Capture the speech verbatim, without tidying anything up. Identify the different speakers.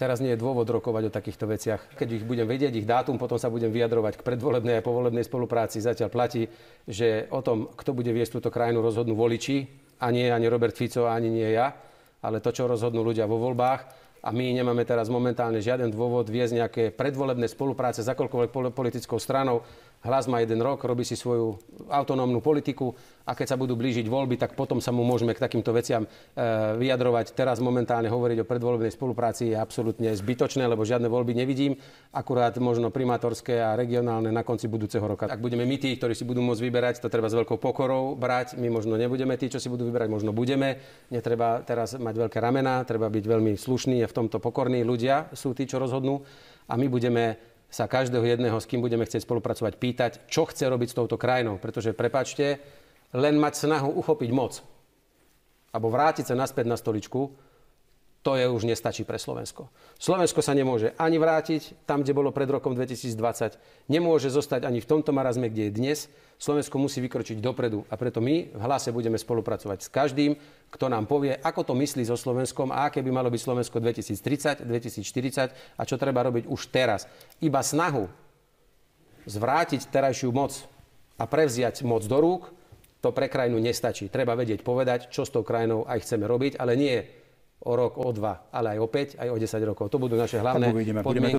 Speaker 1: Teraz nie je dôvod rokovať o takýchto veciach. Keď ich budem vedieť, ich dátum, potom sa budem vyjadrovať k predvolebnej a povolebnej spolupráci. Zatiaľ platí, že o tom, kto bude viesť túto krajinu, rozhodnú voliči, a nie ani Robert Fico, ani nie ja, ale to, čo rozhodnú ľudia vo voľbách. A my nemáme teraz momentálne žiaden dôvod viesť nejaké predvolebné spolupráce s akoľkoľvek politickou stranou. Hlas má jeden rok, robí si svoju autonómnu politiku a keď sa budú blížiť voľby, tak potom sa mu môžeme k takýmto veciam e, vyjadrovať. Teraz momentálne hovoriť o predvolebnej spolupráci je absolútne zbytočné, lebo žiadne voľby nevidím. Akurát možno primátorské a regionálne na konci budúceho roka. Ak budeme my tí, ktorí si budú môcť vyberať, to treba s veľkou pokorou brať. My možno nebudeme tí, čo si budú vyberať, možno budeme. Netreba teraz mať veľké ramená, treba byť veľmi slušný a v tomto pokorní ľudia sú tí, čo rozhodnú. A my budeme sa každého jedného, s kým budeme chcieť spolupracovať, pýtať, čo chce robiť s touto krajinou. Pretože, prepáčte, len mať snahu uchopiť moc alebo vrátiť sa naspäť na stoličku, to je už nestačí pre Slovensko. Slovensko sa nemôže ani vrátiť tam, kde bolo pred rokom dvetisícdvadsať. Nemôže zostať ani v tomto marazme, kde je dnes. Slovensko musí vykročiť dopredu. A preto my v Hlase budeme spolupracovať s každým, kto nám povie, ako to myslí so Slovenskom a aké by malo byť Slovensko dvetisíctridsať, dvetisícštyridsať a čo treba robiť už teraz. Iba snahu zvrátiť terajšiu moc a prevziať moc do rúk, to pre krajinu nestačí. Treba vedieť povedať, čo s tou krajinou aj chceme robiť, ale nie o rok, o dva, ale aj o päť, aj o desať rokov. To budú naše hlavné podmienky.